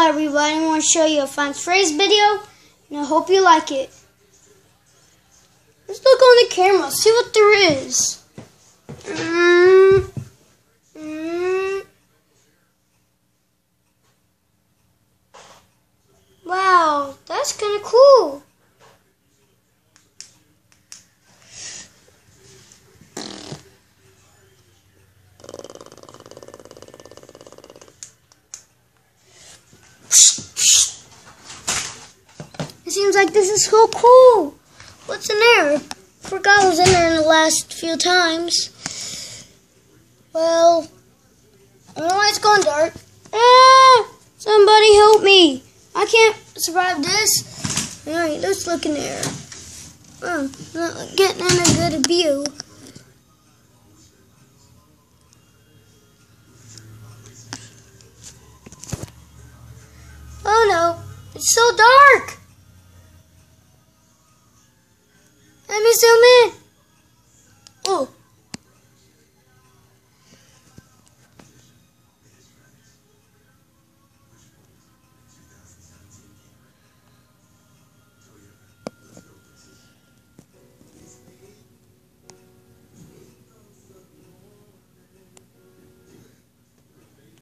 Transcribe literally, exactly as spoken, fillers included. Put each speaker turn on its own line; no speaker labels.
Hi everybody, I want to show you a fun phrase video, and I hope you like it. Let's look on the camera, see what there is. Mm, mm. Wow, that's kind of cool. It seems like this is so cool. What's in there? Forgot what was in there in the last few times. Well, I don't know why it's going dark. Ah! Somebody help me. I can't survive this. Alright, let's look in there. Oh, not getting in a good view. Oh no, it's so dark. Let me zoom in. Oh,